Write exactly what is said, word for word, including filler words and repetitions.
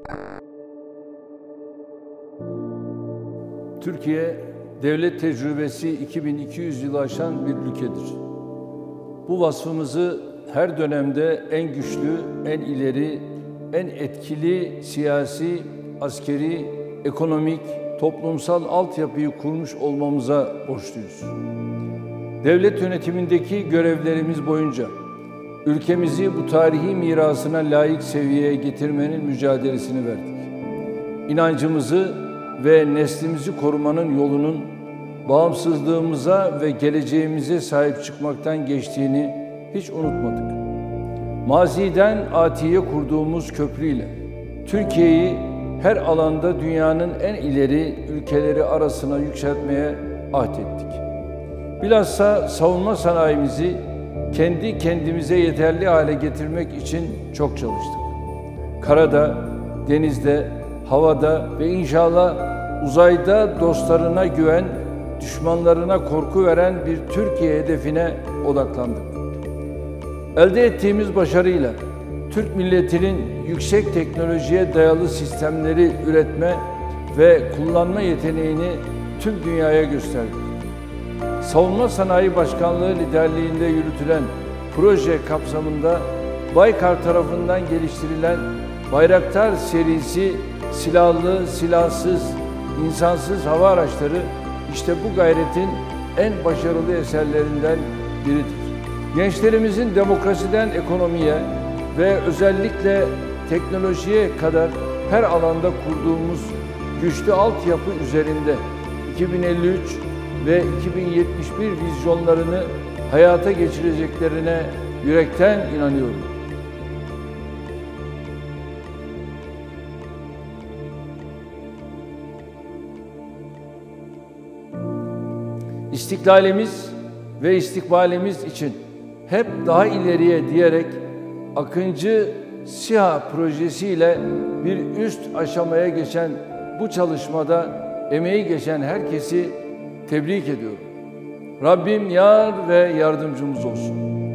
Türkiye, devlet tecrübesi iki bin iki yüz yılı aşan bir ülkedir. Bu vasfımızı her dönemde en güçlü, en ileri, en etkili siyasi, askeri, ekonomik, toplumsal altyapıyı kurmuş olmamıza borçluyuz. Devlet yönetimindeki görevlerimiz boyunca ülkemizi bu tarihi mirasına layık seviyeye getirmenin mücadelesini verdik. İnancımızı ve neslimizi korumanın yolunun bağımsızlığımıza ve geleceğimize sahip çıkmaktan geçtiğini hiç unutmadık. Maziden atiye kurduğumuz köprüyle Türkiye'yi her alanda dünyanın en ileri ülkeleri arasına yükseltmeye ahdettik. Bilhassa savunma sanayimizi kendi kendimize yeterli hale getirmek için çok çalıştık. Karada, denizde, havada ve inşallah uzayda dostlarına güven, düşmanlarına korku veren bir Türkiye hedefine odaklandık. Elde ettiğimiz başarıyla Türk milletinin yüksek teknolojiye dayalı sistemleri üretme ve kullanma yeteneğini tüm dünyaya gösterdik. Savunma Sanayi Başkanlığı liderliğinde yürütülen proje kapsamında Baykar tarafından geliştirilen Bayraktar serisi silahlı, silahsız, insansız hava araçları işte bu gayretin en başarılı eserlerinden biridir. Gençlerimizin demokrasiden ekonomiye ve özellikle teknolojiye kadar her alanda kurduğumuz güçlü altyapı üzerinde iki bin elli üç ve iki bin yetmiş bir vizyonlarını hayata geçireceklerine yürekten inanıyorum. İstiklalimiz ve istikbalimiz için hep daha ileriye diyerek Akıncı SİHA projesiyle bir üst aşamaya geçen bu çalışmada emeği geçen herkesi tebrik ediyorum. Rabbim yar ve yardımcımız olsun.